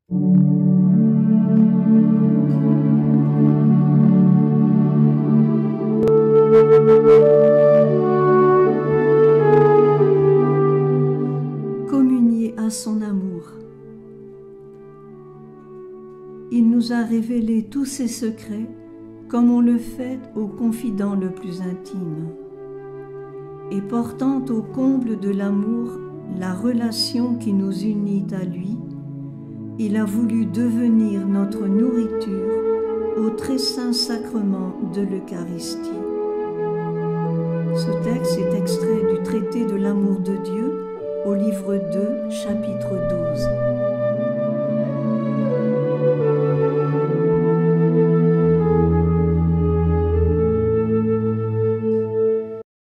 Communier à son amour. Il nous a révélé tous ses secrets comme on le fait au confident le plus intime. Et portant au comble de l'amour la relation qui nous unit à lui, il a voulu devenir notre nourriture au très saint sacrement de l'Eucharistie. Ce texte est extrait du traité de l'amour de Dieu au livre 2, chapitre 12.